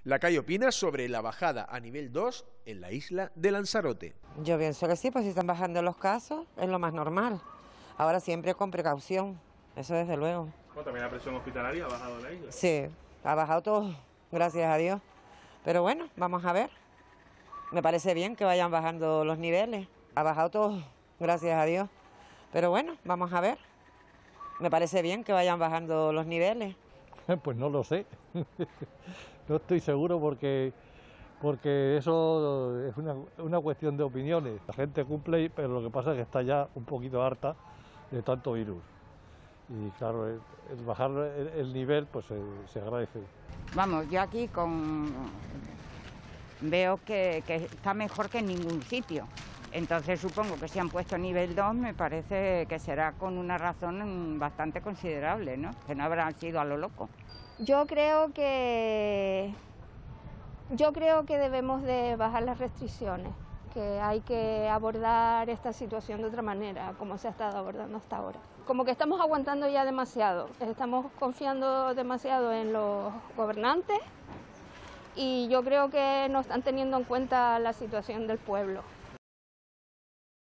La calle opina sobre la bajada a nivel 2 en la isla de Lanzarote. Yo pienso que sí, pues si están bajando los casos es lo más normal. Ahora siempre con precaución, eso desde luego. Bueno, también la presión hospitalaria ha bajado en la isla. Sí, ha bajado todo, gracias a Dios. Pero bueno, vamos a ver. Me parece bien que vayan bajando los niveles. Ha bajado todo, gracias a Dios. Pero bueno, vamos a ver. Me parece bien que vayan bajando los niveles. Pues no lo sé. No estoy seguro porque eso es una cuestión de opiniones. La gente cumple, pero lo que pasa es que está ya un poquito harta de tanto virus. Y claro, el bajar el nivel pues se agradece. Vamos, yo aquí veo que está mejor que en ningún sitio. Entonces supongo que si han puesto nivel 2 me parece que será con una razón bastante considerable, ¿no? Que no habrán sido a lo loco. Yo creo que debemos de bajar las restricciones, que hay que abordar esta situación de otra manera, como se ha estado abordando hasta ahora. Como que estamos aguantando ya demasiado, estamos confiando demasiado en los gobernantes y yo creo que no están teniendo en cuenta la situación del pueblo.